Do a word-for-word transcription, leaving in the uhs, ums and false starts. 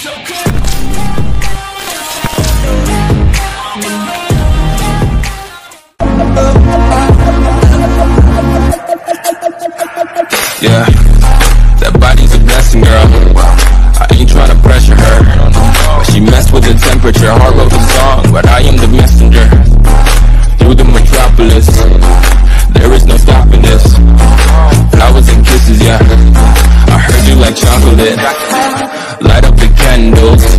Yeah, that body's a blessing, girl. I ain't tryna pressure her, but she messed with the temperature. Heart wrote the song, but I am the messenger. Through the metropolis, there is no stopping this. Flowers and kisses, yeah. I heard you like chocolate. Light up the candles.